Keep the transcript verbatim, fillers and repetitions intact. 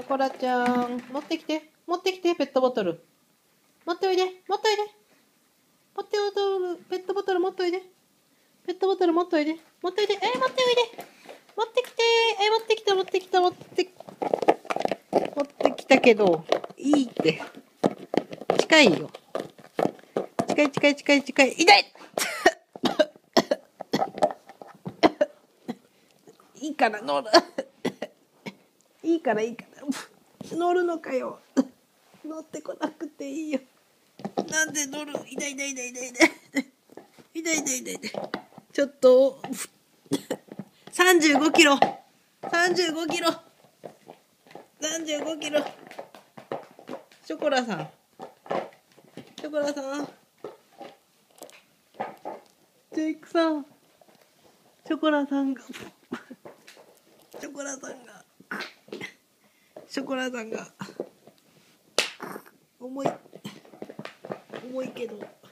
ショコラちゃん、持ってきて、持ってきて、ペットボトル。持っておいで、持っておいで。持っておいで、ペットボトル持っておいで。ペットボトル持っておいで。持っておいで、えー、持っておいで。持ってきて、えー、持ってきた、持ってきた、持って、持ってきたけど、いいって。近いよ。近い近い近い近い。痛いいいから乗る。いいからいいから。乗るのかよ。乗ってこなくていいよ。なんで乗る。痛い痛い痛い痛い痛い。痛い痛い痛い痛い。ちょっと、さんじゅうごキロ。さんじゅうごキロ。さんじゅうごキロ。ショコラさん。ショコラさん。ジェイクさん。ショコラさんが。ショコラさんが。ショコラさんが。重い。重いけど。